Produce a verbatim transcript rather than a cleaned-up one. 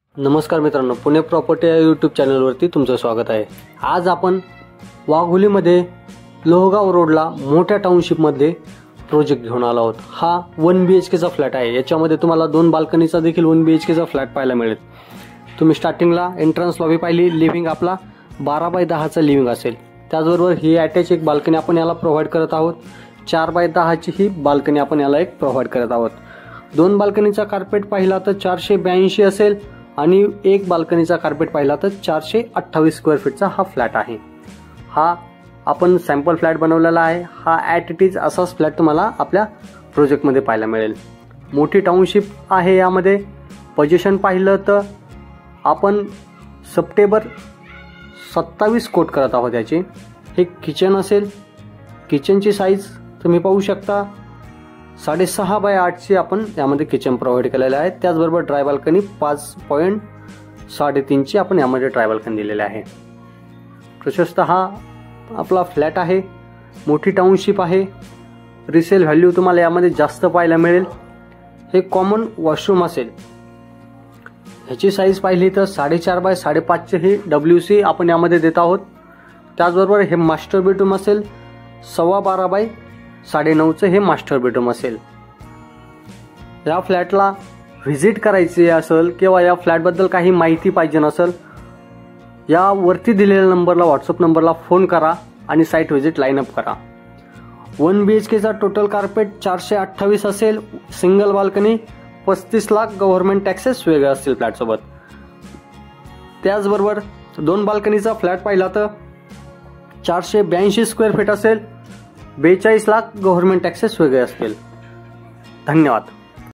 नमस्कार मित्रांनो, पुणे प्रॉपर्टी या यूट्यूब चॅनलवरती तुमचं स्वागत आहे। आज आपण वाघोलीमध्ये लोहगाव रोडला मोठ्या टाउनशिपमध्ये प्रोजेक्ट घेऊन आलो आहोत। हा वन बी एच केचा फ्लॅट आहे। याच्यामध्ये तुम्हाला दोन बाल्कनीचा देखील वन बी एच केचा फ्लॅट पाहायला मिळेल। तुम्ही स्टार्टिंगला एंट्रन्स लॉबी पाहिली, लिव्हिंग आपला बारा बाय दहाचा लिव्हिंग असेल। त्याचबरोबर ही अटॅच एक बाल्कनी आपण याला प्रोव्हाइड करत आहोत। चार बाय दहाची ही बाल्कनी आपण याला एक प्रोव्हाइड करत आहोत। दोन बाल्कनीचा कार्पेट पाहिला तर चारशे ब्याऐंशी असेल आणि एक बाल्कनीचा कार्पेट पाहिला तर चारशे अठ्ठावीस स्क्वेअर फीटचा हा फ्लॅट आहे। हा आपण सॅम्पल फ्लॅट बनवलेला आहे। हा ॲट इट इज असाच फ्लॅट तुम्हाला आपल्या प्रोजेक्टमध्ये पाहायला मिळेल। मोठी टाउनशिप आहे। यामध्ये पोझिशन पाहिलं तर आपण सप्टेंबर सत्तावीस कोट करत आहोत याची। हे किचन असेल। किचनची साईज तुम्ही पाहू शकता, साडेसहा बाय आठची आपण यामध्ये किचन प्रोव्हाइड केलेलं आहे। त्याचबरोबर ड्राय बाल्कनी पाच पॉईंट साडेतीनची आपण यामध्ये ड्राय बाल्कनी दिलेली आहे। प्रशस्त हा आपला फ्लॅट आहे। मोठी टाउनशिप आहे। रिसेल व्हॅल्यू तुम्हाला यामध्ये जास्त पाहायला मिळेल। हे कॉमन वॉशरूम असेल। ह्याची साईज पाहिली तर साडेचार बाय साडेपाचचे हे डब्ल्यू सी आपण यामध्ये देत आहोत। त्याचबरोबर हे मास्टर बेडरूम असेल। सव्वा बारा बाय साडे नऊचं हे मास्टर बेडरूम असेल। या फ्लॅटला व्हिजिट करायची असेल किंवा या फ्लॅटबद्दल काही माहिती पाहिजे नसेल, या वरती दिलेल्या नंबरला व्हॉट्सअप नंबरला फोन करा आणि साईट व्हिजिट लाईन अप करा। वन बी एच केचा टोटल कार्पेट चारशे अठ्ठावीस असेल। सिंगल बाल्कनी पस्तीस लाख गव्हर्नमेंट टॅक्सेस वेगळे असतील फ्लॅटसोबत। त्याचबरोबर दोन बाल्कनीचा फ्लॅट पाहिला तर चारशे ब्याऐंशी स्क्वेअर फीट असेल। बेचाळीस लाख गव्हर्नमेंट टॅक्सेस वेगळे असतील। धन्यवाद।